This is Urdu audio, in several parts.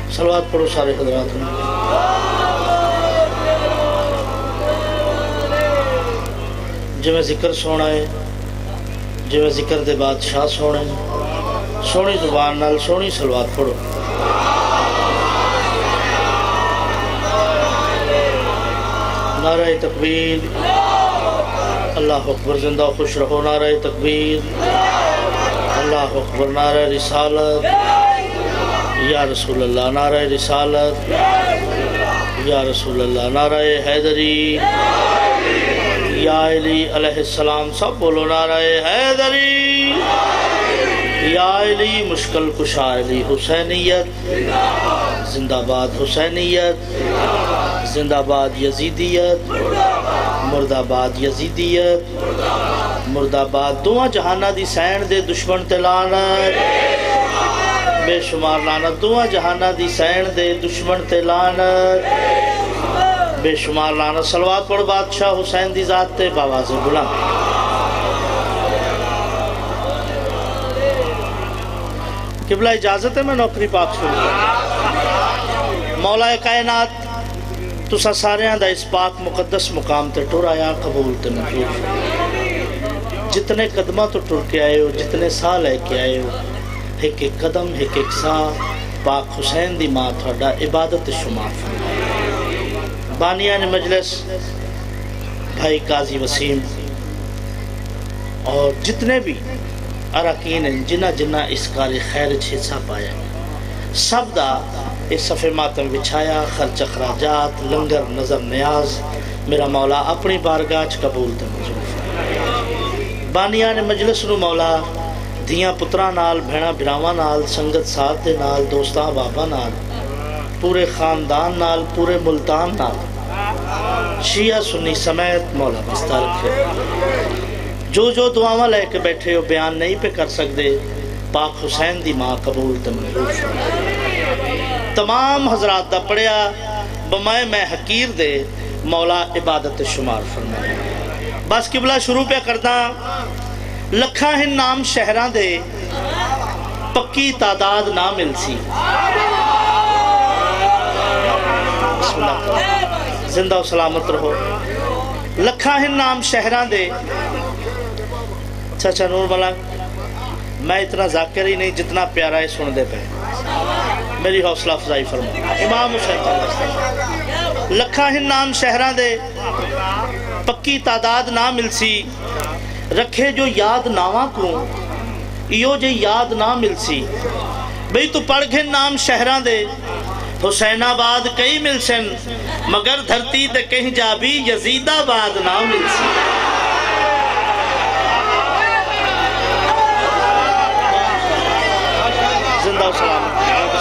صلوات پڑھو سارے حضرات نے۔ جو میں ذکر سونا ہے، جو میں ذکر دے بادشاہ سونے، سونی زبان نال سونی صلوات پڑھو۔ نعرہ تکبیر، اللہ اکبر، زندہ و خوش رہو، نعرہ تکبیر، اللہ اکبر، نعرہ رسالت، یا رسول اللہ، نعرہ رسالت، یا رسول اللہ، نعرہ حیدری، یا علی علیہ السلام، سب بولو نعرہ حیدری، یا علی مشکل کشا علی، حسینیت زندہ باد، حسینیت زندہ باد، یزیدیت مرد آباد، یزیدیت مرد آباد، دعا جہانہ دی سین دے دشمن تے لعنت، بے شمار لعنت، دعا جہانہ دی سین دے دشمن تے لعنت، بے شمار لعنت۔ صلوات پڑھ بادشاہ حسین دی ذات تے باواز بلند۔ قبلہ اجازت ہے میں نوکری پاک شروع کروں۔ مولا کائنات تسا سارے دا اس پاک مقدس مقام تے ٹر آیا، قبول تے منظور۔ جتنے قدمہ تو ٹر کے آئے ہو، جتنے ساہ لے کے آئے ہو، ایک ایک قدم ایک ایک ساہ پاک حسین دی ماں تھوڑا عبادت شمار فرمائے۔ بانیان مجلس بھائی قاضی وسیم اور جتنے بھی اراکین ہیں جنہ جنہ اس کار خیر حصہ پایا، سب دا اس صفحے ماتم بچھایا، خرچ اخراجات لنگر نظر نیاز میرا مولا اپنی بارگاہ قبول تے منظور فرمائے۔ بانیان مجلس نو مولا دھیاں پتران نال، بھیڑا بھراواں نال، سنگت ساتھ دے نال، دوستاں بابا نال، پورے خاندان نال، پورے ملتان نال، شیعہ سنی سمیت مولا بستہ رکھے۔ جو دعاواں لے کے بیٹھے ہو بیان نہیں پہ کر سکتے، پاک حسین دی ماں قبول تے منظور فرمائے۔ تمام حضرات دا پڑھیا بمائے میں حقیر دے مولا عبادت شمار فرمائے۔ بس قبلہ شروع پہ کردہ لکھاں ہن نام شہران دے پکی تعداد نہ مل سی۔ بسم اللہ، زندہ و سلامت رہو۔ لکھاں ہن نام شہران دے، چچا نور ملنگ میں اتنا ذاکر ہی نہیں جتنا پیارا ہے سن دے پہ، میری حوصلہ افزائی فرما۔ امام حسین لکھاں ہن نام شہران دے پکی تعداد نہ مل سی، رکھے جو یاد ناواں کو ایو جے یاد نہ مل سی۔ بھئی تو پڑھ گھن نام شہران دے حسین آباد کئی مل سن، مگر دھرتی تے کہیں جا بھی یزید آباد نہ مل سی۔ زندہ و سلامت،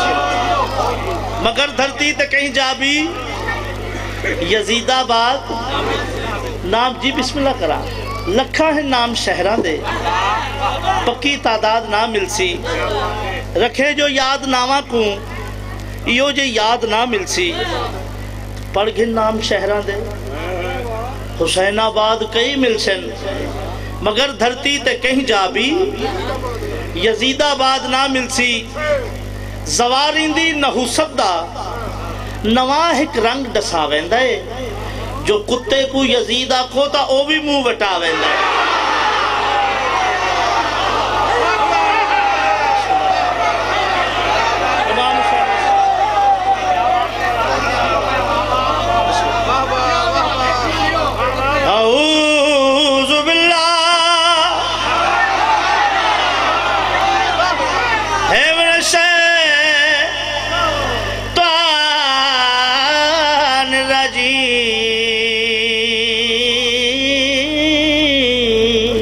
مگر دھرتی تے کہیں جا بھی یزید آباد نام جی بسم اللہ کرا۔ لکھاں ہے نام شہران دے پکی تعداد نہ مل سی، رکھے جو یاد ناواں کو ایو جے یاد نہ مل سی۔ پڑھ گھن نام شہران دے حسین آباد کئی مل سن، مگر دھرتی تے کہیں جا بھی یزید آباد نہ مل سی۔ زواریندی نحوست دا نواں ایک رنگ ڈسا ویندہ ہے، جو کتے کو یزید آکھو تا او بھی منہ وٹا ویندہ ہے۔ اعوذ باللہ من الشیطان الرجیم،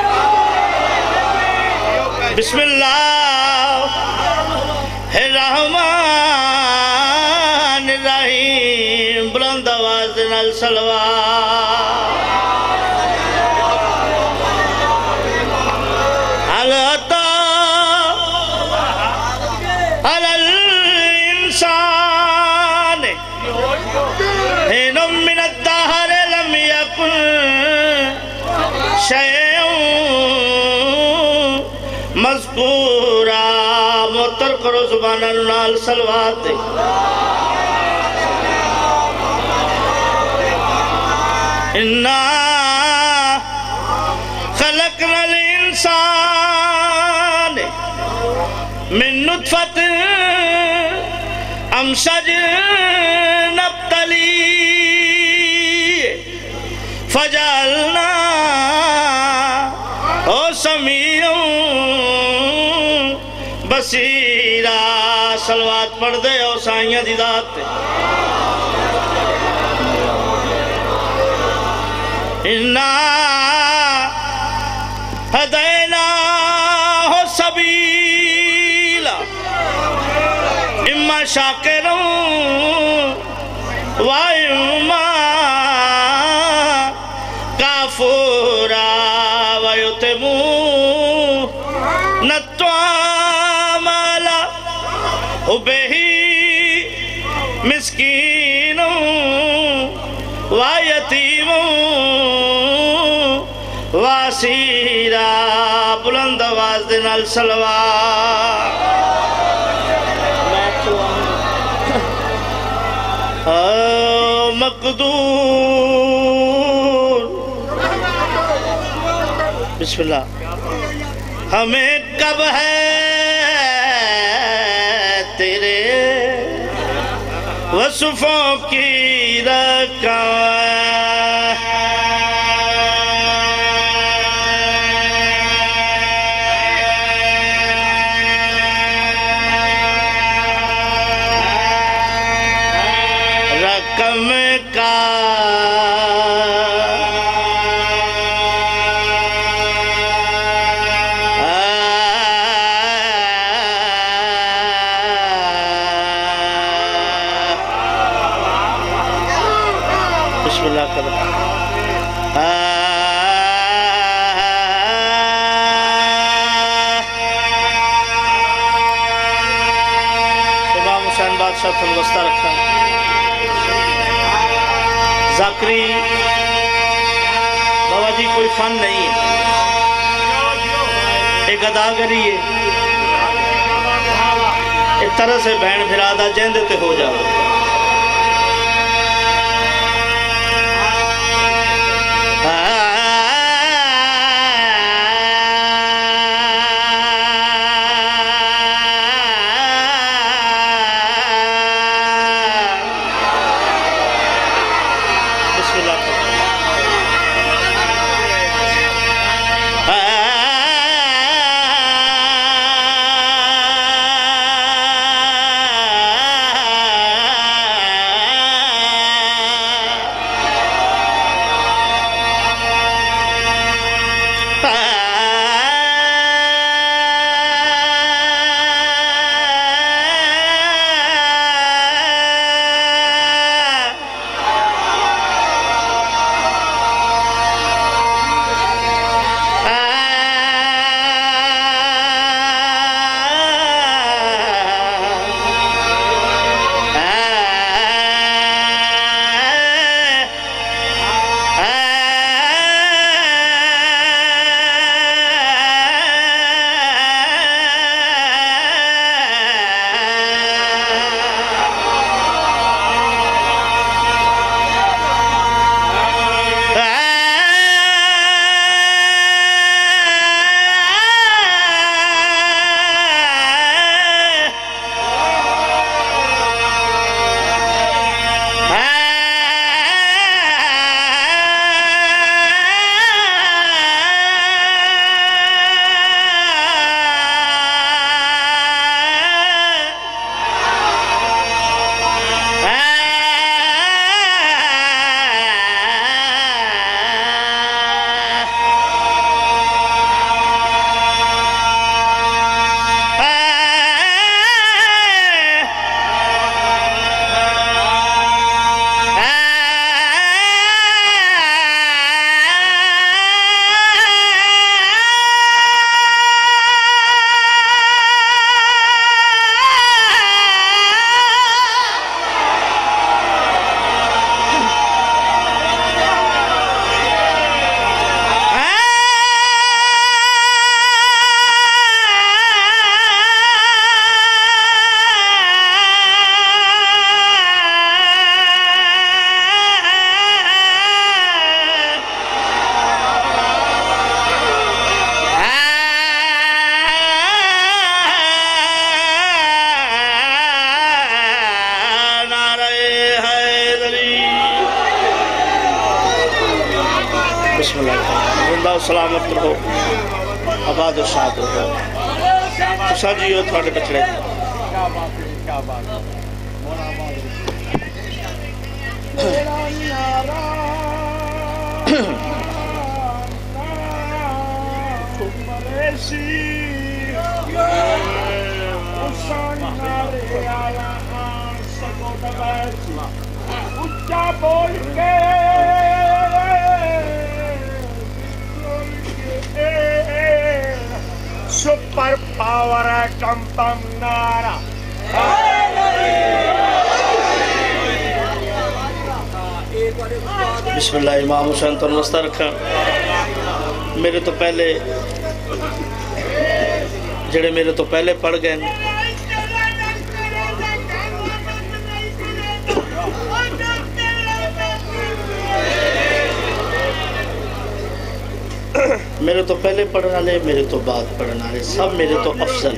بسم اللہ الرحمن الرحیم، بلند آواز نال صلوات۔ مذکورا، معطر کرو زبان زبانہ نال صلوات دے اِنَّا خَلَقْنَا الْإِنسَانِ مِن نُطْفَةٍ أَمْشَاجٍ نَبْتَلِيهِ فَجَعَلْنَاهُ سَمِيعًا بَصِيرًا صلوات پڑھ دے او سائیاں دی ذات تے اِنَّا هَدَيْنَاهُ السَّبِيلَ إِمَّا شَاكِرًا وَإِمَّا كَفُورًا وَيُتِمُّونَ الطَّعَامَ عَلَى حُبِّهِ مِسْكِينًا وَيَتِيمًا وَأَسِيرًا بلند آواز دے نال صلوات مقدور بسم اللہ ہمیں کب ہے تیرے وصفوں کی رقم کا بسم اللہ کرو امام حسین بادشاہ تھلوستہ رکھا ذاکری بابا جی کوئی فن نہیں ہے ایک اداگری ہے ایک طرح سے بہن بھرادہ جیندے تے ہو جاؤ بسم اللہ زندہ و سلامت رہو آباد و شاد رہو ساجیو تھوڑے بچڑے کیا بات ہے کیا بات ہے اچھا بول کے سپر پاور ہے کمپم نارا بسم اللہ امام حسین تو نمستہ رکھا میرے تو پہلے جڑے میرے تو پہلے پڑھ گئے میرے تو پہلے پڑھنا لے میرے تو بعد پڑھنا لے سب میرے تو افضل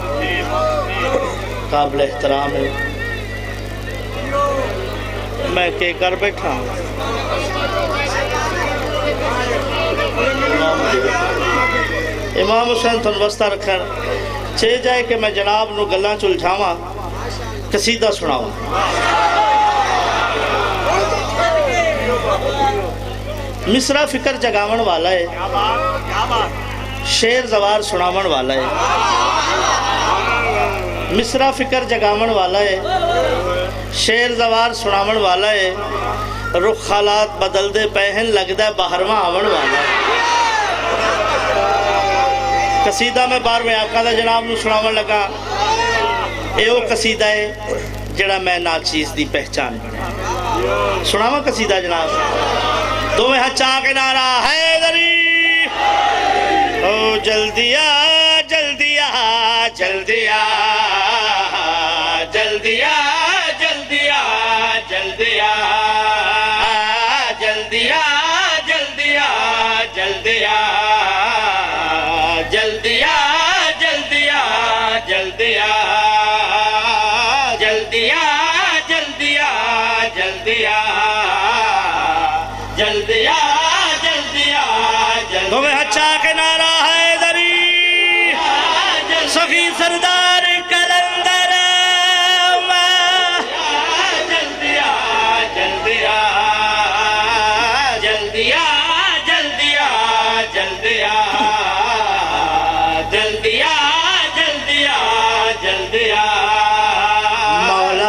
قابل احترام ہے میں کہ کر بیٹھا ہوں امام حسین تن وسطہ رکھا چھے جائے کہ میں جناب نو گلاں چل جھاواں قصیدہ سناؤں مصرع فکر جگاون والا ہے شیر زوار سناون والا ہے مصرع فکر جگاون والا ہے شیر زوار سناون والا ہے رخ حالات بدل دے پہن لگ دے باہرواں آون والا ہے قصیدہ میں بار میں آقا دا جناب نو سناون لگا اے وہ قصیدہ ہے جڑا میں ناچیز دی پہچان بنے سناواں قصیدہ جناب دو میں ہچا کے نعرہ حیدری او جلدی آ جلدی آ جلدی آ جلدی آ جلدی آ جلدی آ جلدی آ جلدی آ جلدی آ جلدی آ جلدی آ جلدی آ جلدی آ جلدی آ جلدی آ جلدی آ جلدی آ دو میں ہچا کے نعرہ حیدری سخی سردار کلندر جلدی آ جلدی آ جلدی آ جلدی آ جلدی آ جلدی آ جلدی آ جلدی آ مولا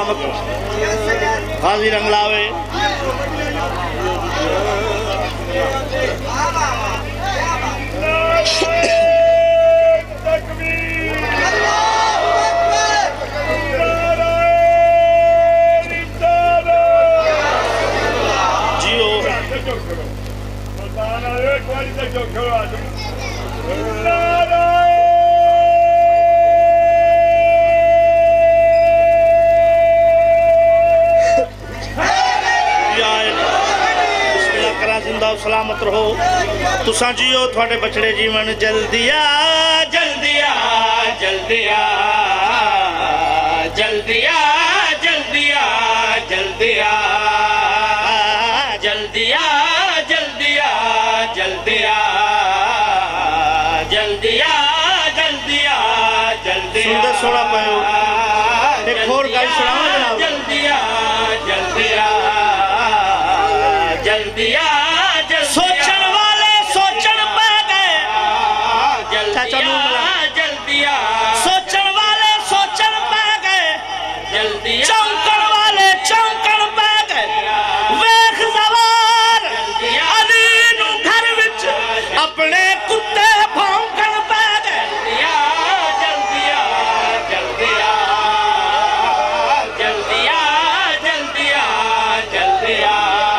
سلامت رہو غازی رنگلاوے سلامت رہو تساں جیو تھوڑے بچڑے جیون جلدی آ جلدی آ جلدی آ جلدی آ جلدی آ جلدی آ جلدی آ جلدی آ جلدی آ جلدی آ جلدی آ جلدی سندر سوڑا پہو ایک اور گائی سناؤں جناب جلدی آ جلدی آ جلدی آ سوچن والے سوچن پہ گئے جلدی آ جلدی آ سوچن والے سوچن پہ گئے جلدی آ چونکن والے چونکن پہ گئے ویخ زوار علی نو گھر وچ اپنے کتے بھونکن پہ گئے جلدی آ جلدی آ جلدی آ جلدی آ جلدی آ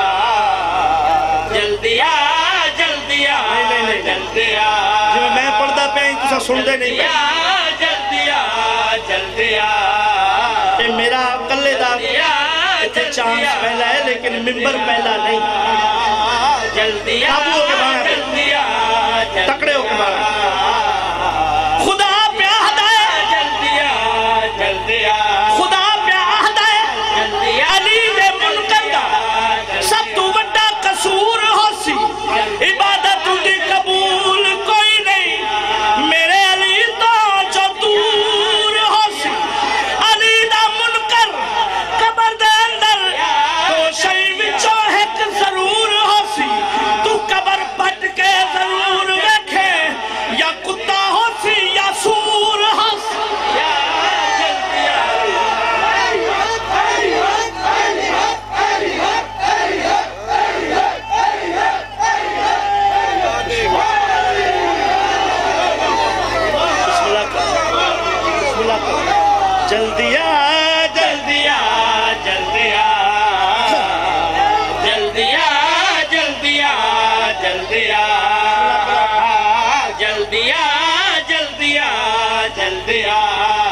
جلدی آ جلدی آ جلدی آ جو میں پڑھدا پہ ہی تسا سن دے نہیں پہ جلدی آ جلدی آ اے میرا کلے دا اتھے چانس پہلا ہے لیکن ممبر پہلا نہیں جلدی آ جلدی آ تکڑے ہو کے بارا خدا پیاہ دائے جلدی آ جلدی آ خدا پیاہ دائے علی دے منکر دا سب تو بڑا قصور ہو سی عبادت دی قبول کوئی نہیں میرے علی تو جو دور ہو سی علی دا منکر قبر دے اندر تو شئی وچوں ایک ضرور ہو سی تو قبر پٹ کے ضرور ویکھے یا کتا ہو سی یا سور ہو سی جلدی آ جلدی آ جلدی آ جلدی آ جلدی آ جلدی آ جلدی آ جلدی آ جلدی آ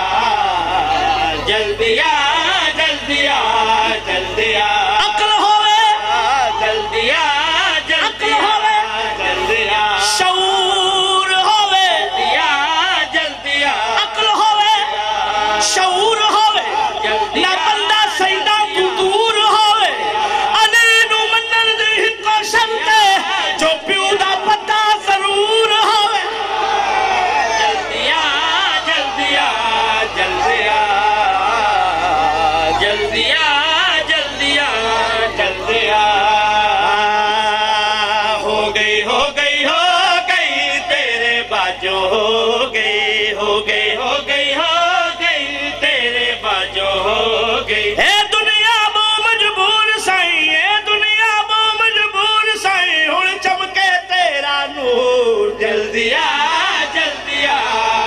جلدی آ جلدی آ جلدی آ عقل ہوئے جلدی آ جلدی آ جلدی آ شعور ہوئے جلدی آ عقل ہوئے شعور ہوئے نہ بندہ سیدہ تو دور ہوئے علی نو منن دی ہکو شرطے جو پیو دا پتہ ضرور ہوئے جلدی آ جلدی آ جلدی آ جلدی آ جلدی آ جلدی آ ہو گئی ہو گئی ہو گئی تیرے باجو ہو گئی ہو گئی ہو گئی ہو گئی تیرے باجو ہو گئی اے دنیا بو مجبور سائیں اے دنیا بو مجبور سائیں ہن چمکے تیرا نور جلدی آ جلدی آ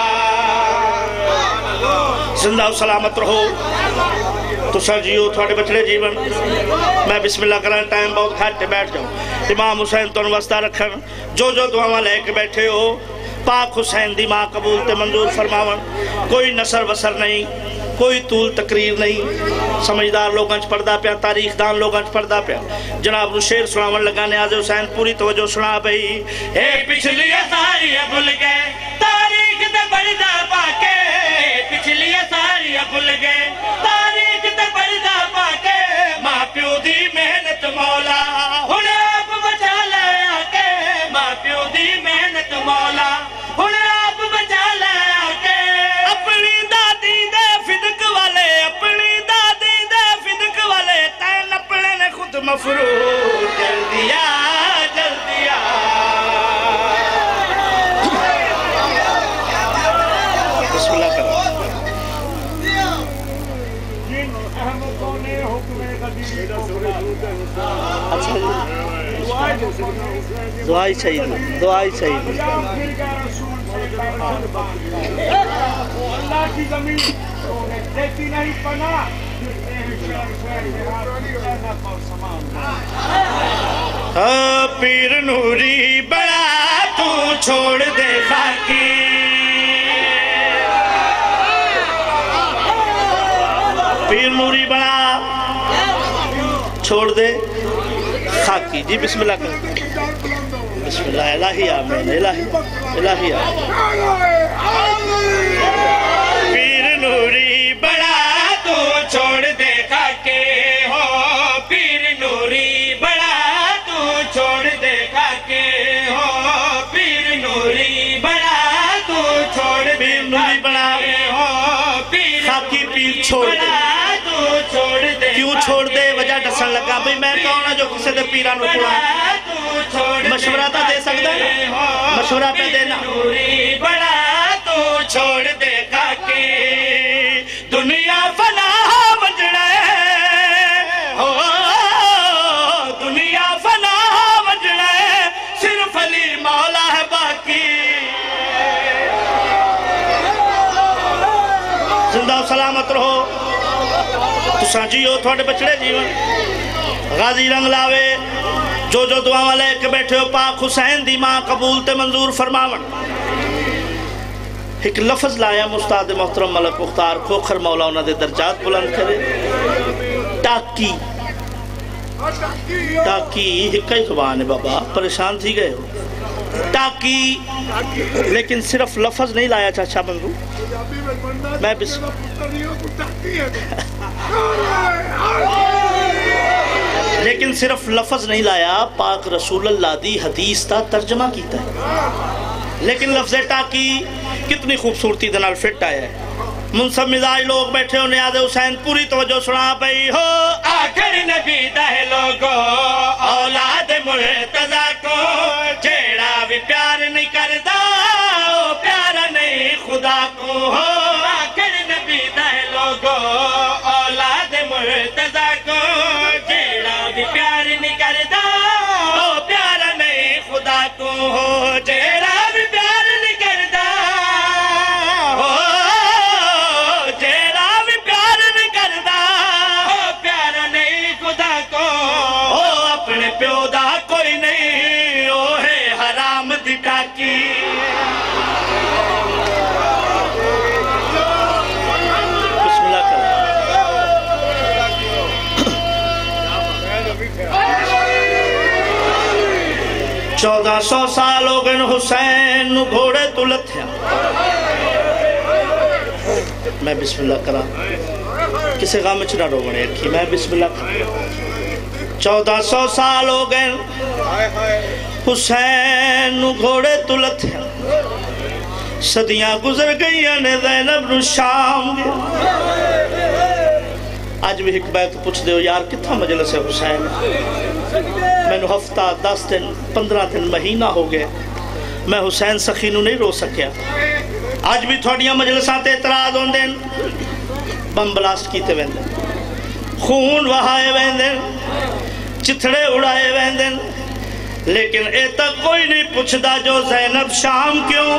زندہ و سلامت رہو تسا جیو تھوڑے بچڑے جیون میں بسم اللہ کرنے ٹائم بہت کھاٹے بیٹھ جاؤں امام حسین تو واسطہ رکھن جو دعاواں لے کے بیٹھے ہو پاک حسین دی ماں قبول تے منظور فرماون کوئی نصر وسر نہیں کوئی طول تقریر نہیں سمجھدار لوگاں چ پڑھدا پیا تاریخ دان لوگاں چ پڑھدا پیا جناب نو شیر سناون لگا نیاز حسین پوری توجہ سنا بھئی اے پچھلی ساری بھول گئے تاریخ تے پڑھدا پاکے پچھلی ساری بھول گئے تاریخ تے پڑھدا پاکے ماں پیو دی محنت مولا ہن آپ بچا لے آکے ماں پیو دی محنت مولا ہن آپ بچا لے آکے اپنی دادی دے فدق والے اپنی دادی دے فدق والے تین اپنے نے خود مفروض جلدی آ جلدی آ بسم اللہ کرو اچھا جی دعائی چاہیے دعائی چاہیے اللہ کی زمین دیتی نہیں پناہ پیر نوری بڑا تو چھوڑ دے خاکی پیر نوری بڑا چھوڑ دے خاکی جی بسم اللہ کریں بسم اللہ الہی آمین الہی الہی آمین پیر نوری بڑا تو چھوڑ دے خاکی ہو پیر نوری بڑا تو چھوڑ دے خاکی ہو پیر نوری بڑا تو چھوڑ دے نوری بڑا ہو خاکی پیر چھوڑ دے کیوں چھوڑ دے وجہ ڈسن لگا بھئی میں کون ہے جو کسے دے پیران اٹھوڑا مشورہ تا دے سکتا ہے مشورہ پہ دینا بڑا تو چھوڑ دے خاکی دنیا فنا وجڑے ہو دنیا فنا وجڑے صرف علی مولا ہے باقی زندہ و سلامت رہو تساں جیو تھوڑے بچڑے جیون غازی رنگ لاوے جو دعا والے کے بیٹھے ہو پاک حسین دی ماں قبول تے منظور فرماون ایک لفظ لایا مستاد محترم ملک مختار کھوکھر مولا انہاں دے درجات بلند کرے ٹاکی ٹاکی ایک ہی زبان ہے بابا پریشان تھی گئے ہو ٹاکی لیکن صرف لفظ نہیں لایا چاچا منظور میں لیکن صرف لفظ نہیں لایا پاک رسول اللہ دی حدیث تا ترجمہ کیتا ہے لیکن لفظ ٹاکی کتنی خوبصورتی دنال فٹ آیا ہے منصب مزاج لوگ بیٹھے ہو نیاز حسین پوری توجہ سنا پئی ہو آخر نبی دہ لوگو اولاد مرتضی کو جیڑا بھی پیار نہیں کردا پیارا نہیں خدا کو ہو آخر نبی دہ لوگو اولاد مرتضی کو جیڑا بھی پیار نہیں کردا پیارا نہیں خدا کو ہو جیڑا بھی پیار نہیں کردا پیو دا کوئی نہیں او ہے حرام دی ٹاکی بسم اللہ کرو 1400 سال ہو گئے حسین نو گھوڑے تلتھیا میں بسم اللہ کرا کسے غام چنا رو بڑے رکھی میں بسم اللہ کرا 1400 سال ہو گئے حسین نو گھوڑے تلت ہیں صدیاں گزر گئی نے زینب نو شام گیا آج بھی ایک بیت پوچھ دے ہو یار کتھا مجلس ہے حسین میں نو ہفتہ 10 دن 15 دن مہینہ ہو گئے میں حسین سخی نو نہیں رو سکیا آج بھی تھوڑیاں مجلسات اعتراض ہوں دن بم بلاسٹ کیتے ویندن خون وہائے ویندن چتھڑے اڑائے ویندن لیکن اے تک کوئی نہیں پوچھدا جو زینب شام کیوں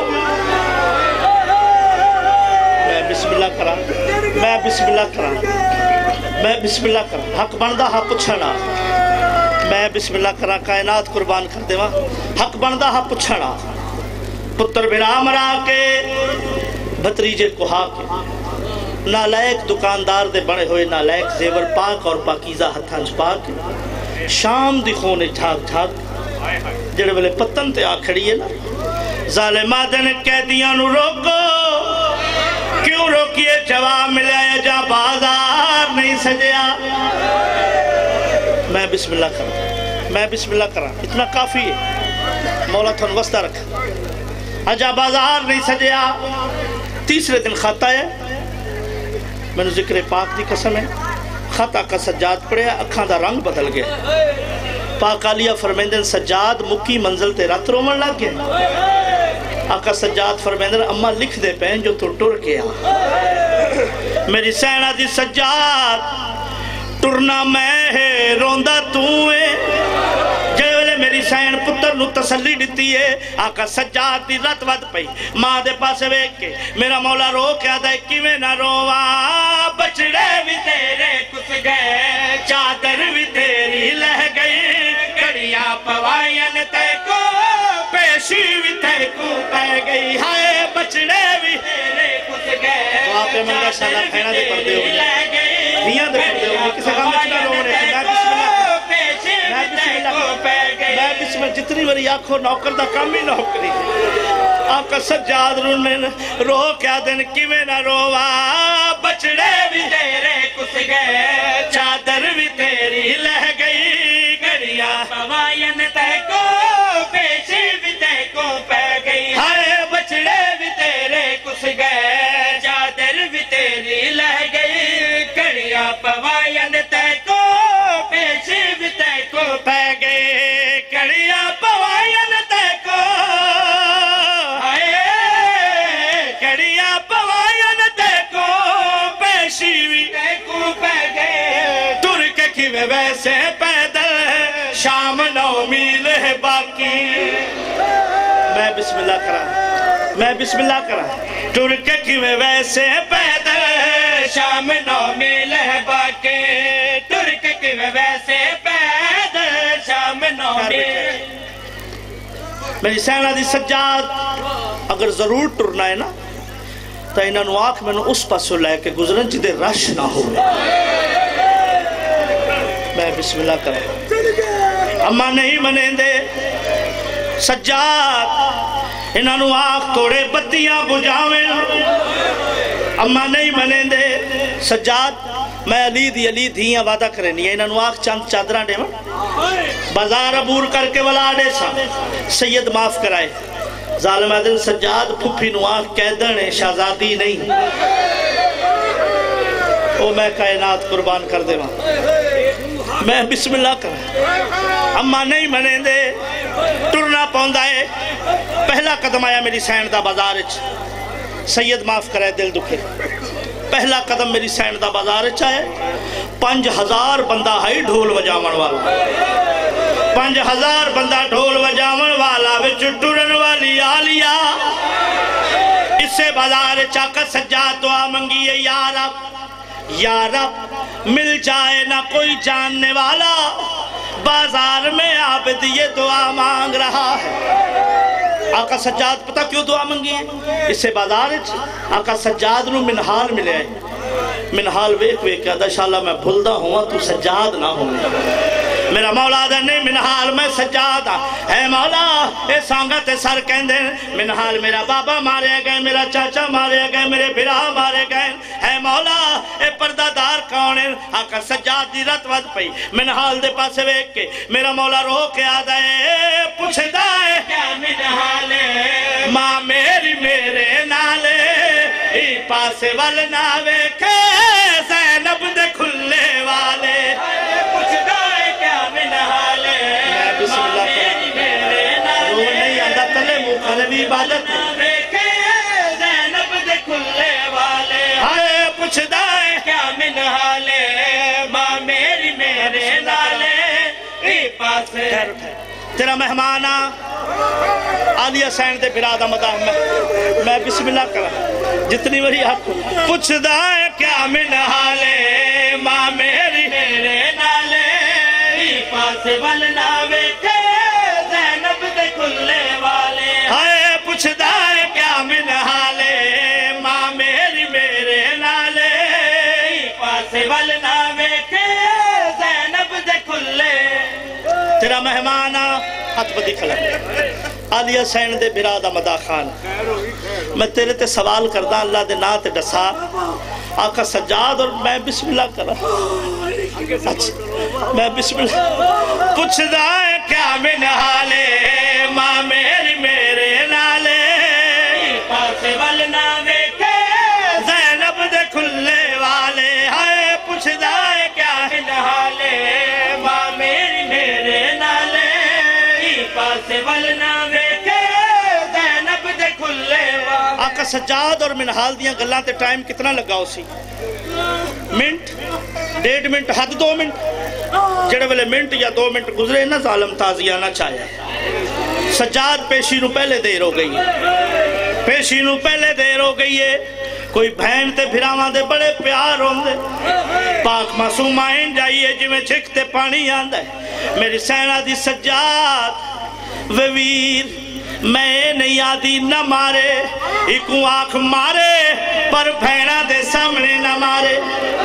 میں بسم اللہ کرا میں بسم اللہ کرا میں بسم اللہ کرا حق بندہ ہاں پوچھنا میں بسم اللہ کرا کائنات قربان کر دے حق بندہ ہاں پوچھنا پتر بنا مرا کے بھتریجے کو ہا کے نالائق دکاندار دے بڑے ہوئے نالائق زیور پاک اور پاکیزہ ہتھانج پاک شام دی خونے جھاگ جھاگ جڑے والے پتن تے آکھڑی ہے نا ظالمہ دن قیدیاں نو روکو کیوں روکیے جواب ملے جا بازار نہیں سجیا میں بسم اللہ کرا میں بسم اللہ کرا اتنا کافی ہے مولا تھن وسطہ رکھا اجا بازار نہیں سجیا تیسرے دن خطا ہے میں نے ذکر پاک دی قسم ہے خطا کا سجاد پڑے اکھاں دا رنگ بدل گئے پاک آلیہ فرمیندن سجاد مکی منزل تے رات رومن لگ گئے آقا سجاد فرمیندن اماں لکھ دے پہن جو تو ٹر گیا میری سینہ دی سجاد ٹرنا میں ہے روندہ توئے جیولے میری سین پتر نو تسلی دیتی ہے آقا سجاد دی رت ود پئی ماں دے پاسے ویک کے میرا مولا رو کیا دے کیویں نہ رواں بچڑے بھی تیرے کس گئے چادر بھی تیری لہ گئی کڑیاں پوائین تے کو پیشی بھی تے کو پہ گئی ہائے بچڑے بھی تیرے کس گئے تو آپ منگا شاءاللہ کھینا دے پردے ہوگی دیاں دے پردے ہوگی کسے کام میں چلا رونے میں بسم اللہ جتنی میری آنکھوں نوکر دا کام ہی نوکری آقا سجاد رو کیا دن کیویں نہ روا بچڑے بھی تیرے کس گئے چادر بھی تیری لہ گئی گڑیاں پوائین تے کو پیشی بھی تے کو پہ گئی ہائے بچڑے بھی تیرے کس گئے چادر بھی تیری لہ گئی گڑیاں پوائین تے کو پیشی بھی تے کو پہ گئی کڑیاں پوائین تے کو ہائے کڑیاں پوائین تے کو پیشی بھی تے کو پہ گئے ترک کی ویسے پیدل شام 9 میل ہے باقی میں بسم اللہ کرا ترک کی ویسے پیدل شام 9 میل ہے باقی ترک کی ویسے پیدل شام 9 میل میری سینہ دی سجاد اگر ضرور ٹرنا ہے نا تو انہاں نو آنکھ میں اس پاسو لے کے گزرن جدے رش نہ ہوئے میں بسم اللہ کرا اما نہیں منیں دے سجاد انہاں نو آنکھ توڑے بتیاں بجاویں اما نہیں منیں دے سجاد میں علی دھیاں وعدہ کرنی ہے انہاں نو آنکھ چند چادرہ دے بازار عبور کر کے ولادے سا سید معاف کرائے ظالم عدل سجاد پھپھی نو آنکھ کہدن شہزادی نہیں او میں کائنات قربان کر دے وہاں میں بسم اللہ کر اما نہیں منیں دے ٹرنا پوندا ہے پہلا قدم آیا میری سین دا بازارچ سید معاف کرائے دل دکھے پہلا قدم میری سین دا بازارچ آئے 5000 بندہ ہائی ڈھول وجامن والا 5000 بندہ ڈھول وجامن والا وچ ٹرن والی آلیا اسے بازار چاکر سجاد دعا منگی ہے یا رب مل جائے نہ کوئی جاننے والا بازار میں عابد یہ دعا مانگ رہا ہے آقا سجاد پتہ کیوں دعا منگی ہے اسے بازار آقا سجاد نو منحال ملے منحال ویک کہا انشاءاللہ میں بھلدا ہوں تو سجاد نہ ہوں میرا مولا دے نہیں منحال میں سجاد اے مولا اے سانگت سر کہندے منحال میرا بابا مارے گئے میرا چاچا مارے گئے میرے بھرا مارے گئے اے مولا اے پردہ دار کون ہے آقا سجاد دی رت ود پئی منحال دے پاسے ویک کے میرا مولا رو کے آدھا ہے پوچھ دائے کیا منحال ہے ماں میری میرے نالے ای پاسے والناوے کے زینب دے کھلے والے پوچھ دائے کیا منحال ہے ماں میری میرے نالے رو نہیں آدھا تلے مقربی عبادت زینب دے کھلے والے ہائے پوچھ دائے کیا منحال ہے ماں میری میرے نالے ای پاسے تیرا مہمانا عالیہ سین دے برادہ مداح میں بسم اللہ کرا جتنی بری حق پوچھ دائے کیا منحالے ماں میری میرے نالے ای پاسے والناوے کے زینب دے کھلے والے ہائے پوچھ دائے کیا منحالے ماں میری میرے نالے ای پاسے والناوے کے زینب دے کھلے تیرا مہمانا ہاتھ بدی کھلا عالیہ سین دے برادہ مداح خان میں تیرے تے سوال کردہ اللہ دے نا تے ڈسا آقا سجاد اور میں بسم اللہ کرا میں بسم اللہ پوچھ دائے کیا منحالے ماں میری میرے نالے پاسے والناوے کے زینب دے کھلے والے ہائے پوچھ دائے کیا منحالے ماں میری میرے نالے پاسے والناوے کے زینب دے کھلے والے آقا سجاد اور منحال دیاں گلان تے ٹائم کتنا لگا اسی منٹ 1.5 منٹ حد 2 منٹ جڑے ویلے منٹ یا 2 منٹ گزرے نا ظالم تازیہ نہ چاہے سجاد پیشی نو پہلے دیر ہو گئی ہے پیشی نو پہلے دیر ہو گئی ہے کوئی بہن تے بھراواں دے بڑے پیار ہوندے پاک معصوم آئین جائیے جی میں چھکتے پانی آندہ ہے میری سینہ دی سجاد ویر میں نہیں آدھی نہ مارے ایکوں آنکھ مارے پر بھیڑا دے سامنے نہ مارے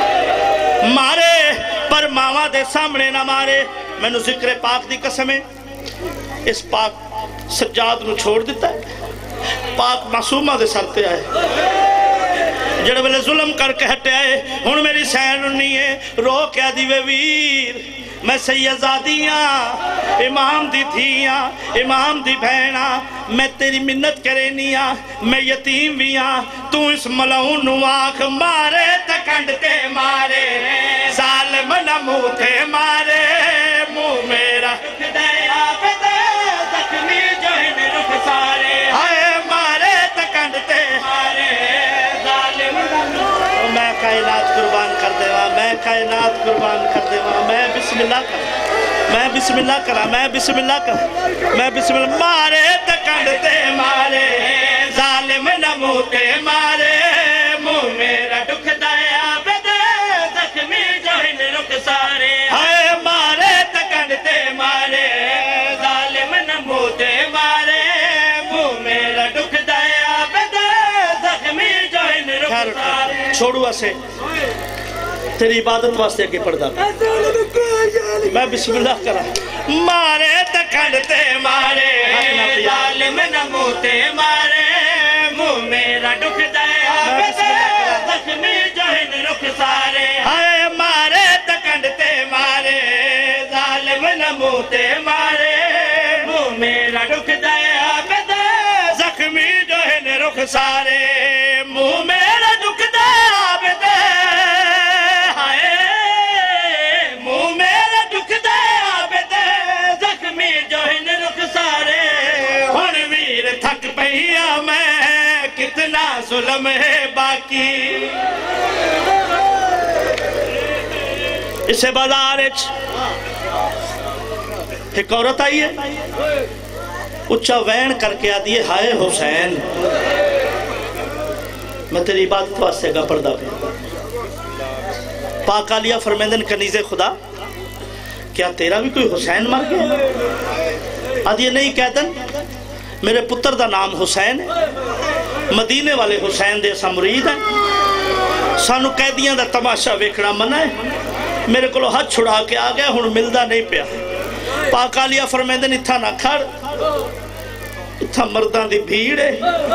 مارے پر ماما دے سامنے نہ مارے میں نے ذکر پاک دی قسمیں اس پاک سجاد نو چھوڑ دیتا ہے پاک معصومہ دے سرتے آئے جڑے بلے ظلم کر کے ہٹے آئے ہن میری سین نہیں ہے رو کیا دیوے ویر میں سیدزادیاں امام دی دھیاں امام دی بہناں میں تیری منت کرینیاں میں یتیم بیاں تو اس ملعون نو آنکھ مارے تکنڈتے مارے ظالم نہ منہ تے مارے منہ میرا دیا بدے زخمی جو ہن رخ سارے ہائے مارے تکنڈتے مارے ظالم نہ میں کائنات قربان کر دے وہاں میں کائنات قربان کر دے وہاں میں بسم اللہ کرا میں بسم اللہ کرا میں بسم اللہ کرا میں بسم اللہ مارے تکنڈتے مارے ظالم نہ منہ تے مارے منہ میرا دکھ دیا بدے زخمی جو ہن رخ سارے ہائے مارے تکنڈتے مارے ظالم نہ منہ تے مارے منہ میرا دکھ دیا بدے زخمی جو ہن رخ سارے چھوڑو اسے تیری عبادت واسطے کے پردہ میں بسم اللہ کرا مارے تکنڈتے مارے ظالم نہ منہ تے مارے منہ میرا دکھ دیا بدے زخمی جو ہن رخ سارے ہائے مارے تکنڈتے مارے ظالم نہ منہ تے مارے منہ میرا دکھ دیا بدے زخمی جو ہن رخ سارے منہ میرا دکھ دیا بدے تھک پہیا میں کتنا ظلم ہے باقی اسے بازار ایک عورت آئی ہے اچھا وین کر کے آتی ہے ہائے حسین میں تیری عبادت واسطے کا پردہ پہ پاک آلیہ فرمیندن کنیز خدا کیا تیرا بھی کوئی حسین مر گیا آدھی نہیں کہتن میرے پتر دا نام حسین ہے مدینے والے حسین دے سا مرید ہیں سانو قیدیاں دا تماشا ویکھنا منع ہے میرے کو ہاتھ چھڑا کے آ گیا ہن ملدا نہیں پیا پاک آلیہ فرمیندن اتھا نہ کھڑ اتھا مردان دی بھیڑ ہے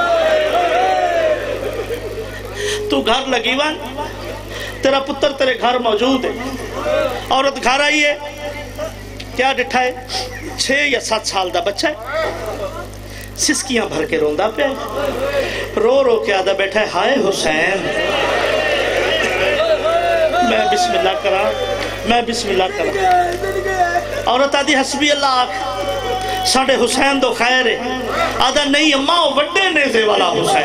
تو گھر لگی وان تیرا پتر تیرے گھر موجود ہے عورت گھر آئی ہے کیا ڈٹھا ہے 6 یا 7 سال دا بچہ ہے سسکیاں بھر کے روندہ پہ رو رو کے آدھا بیٹھا ہے ہائے حسین میں بسم اللہ کرا میں بسم اللہ کرا عورت آدھی حسبی اللہ آکھ ساڑھے حسین دو خیر ہے آدھا نہیں اماں وڈے نیزے والا حسین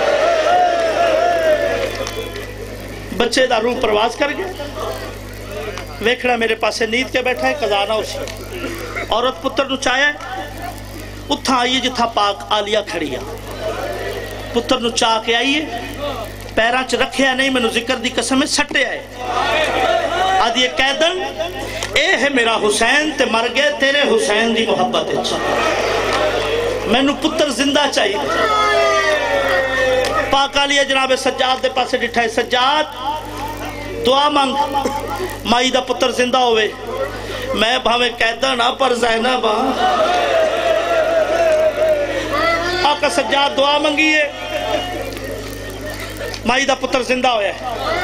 بچے دا روح پرواز کر گیا ویکھنا میرے پاسے نیند کے بیٹھا ہے قضانہ اسی عورت پتر نو چاہے اتھا آئیے جتھا پاک آلیہ کھڑی ہے پتر نو چاہ کے آئیے پیران چ رکھے ہیں نہیں میں نو ذکر دی قسم میں سٹے آئے آدھی قیدن اے ہے میرا حسین تے مر گئے تیرے حسین دی محبت ہے میں نو پتر زندہ چاہیے پاک آلیہ جناب سجاد دے پاسے ڈٹھائے سجاد دعا مانگ مائی دا پتر زندہ ہوئے میں بھاوے قیدن پر زینب آقا سجاد دعا منگیے مائی دا پتر زندہ ہویا ہے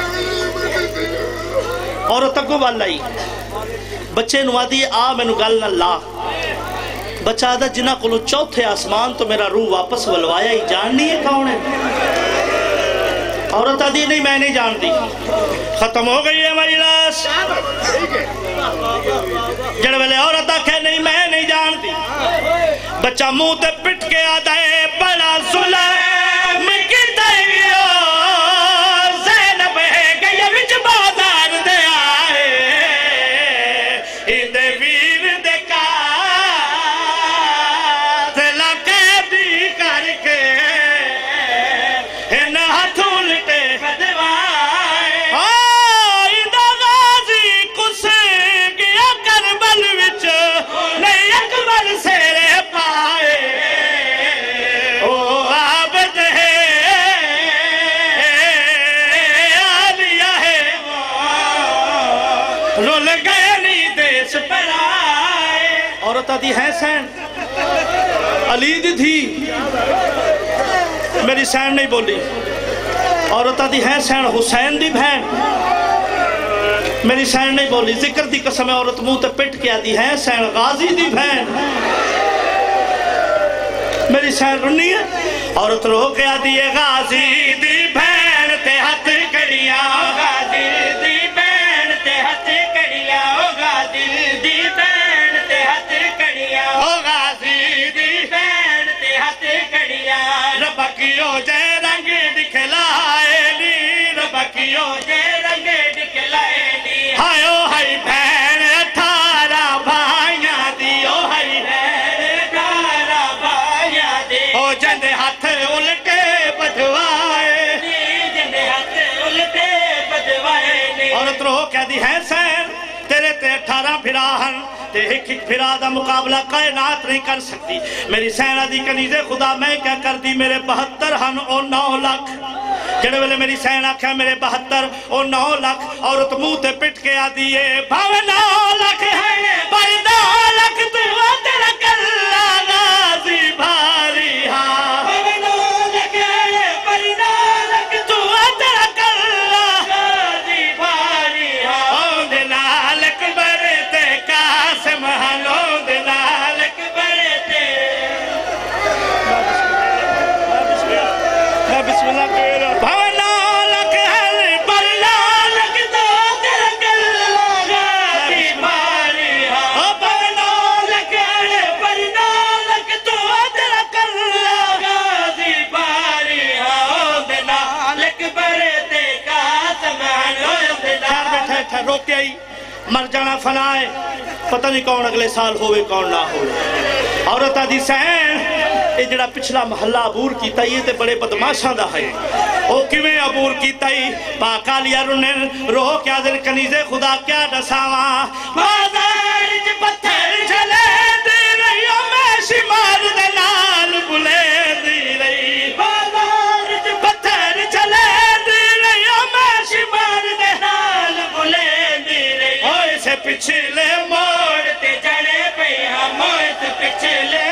عورت اگو والائی بچے نوادی آ میں نو گل نہ لا بچہ آدھا جنہ کلو چوتھے آسمان تو میرا روح واپس ولوایا ہی جاننی ہے کون ہے عورت آدھی نہیں میں نہیں جان دی ختم ہو گئی ہے مجلس جڑ ویلے عورت آکھے نہیں میں نہیں جان دی بچہ منہ تے پٹ کے آدھا ہے بڑا ظلم کی تیو زینب ہے گئی وچ بازار دیا عورت دی حسین علی دی تھی میری سین نہیں بولی عورت دی حسین حسین دی بہن میری سین نہیں بولی ذکر دی قسم عورت منہ تے پٹ کیا دی حسین غازی دی بہن میری سین رنی ہے عورت رو کیا دی غازی دی بہن تے ہتھ کڑیاں غازی دی بہن تے ہتھ کڑیاں غازی دی بہن تے ہتھ کڑیاں غازی دی بہن تے ہتھ کڑیاں رب کیو جے رنگ دکھلائے نی رب کیو جے رنگ دکھلائے نی ہائیو ہائی بہن 18 بھائیاں دی او ہائی بہن 18 بھائیاں دی او جندے ہاتھ الٹے بدوائے جندے ہاتھ الٹے بدوائے عورت رو کہہ دی حسین تیرے تے 18 بھراہن تے ایک بھرا دا مقابلہ کائنات نہیں کر سکتی میری سینہ دی کنیز خدا میں کیا کر دی میرے 72 ہن او 9 لاکھ جڑے ویلے میری سین آکھا میرے 72 او 9 لاکھ عورت منہ تے پٹ کے آدیے بھاوے 9 لاکھ ہے پر 9 لاکھ تو تیرا کلا غازی بھاری ہاں بھاوے 9 لاکھ ہے پر 9 لاکھ تو تیرا کلا غازی بھاری ہاں اون دے نال اکبر تے قاسم ہن اون دے نال اکبر تے بسم اللہ کہہ رہا روکے آئی مر جانا فنائے پتہ نہیں کون اگلے سال ہوئے کون نہ ہوئے عورت دی سین یہ جڑا پچھلا محلہ عبور کیتا یہ تے بڑے بدماشاں دا ہے او کیویں عبور کیتا ہی پاک آلیا رنن روح کیا دل کنیز خدا کیا ڈساواں بازار چ پتھر چلے دی رہی او میں شمار دے نال بلے دی رہی بازار چ پتھر چلے دی رہی او میں شمار دے نال بلے پچھلے موڑ تے جڑے پہ ہم موڑ تے پچھلے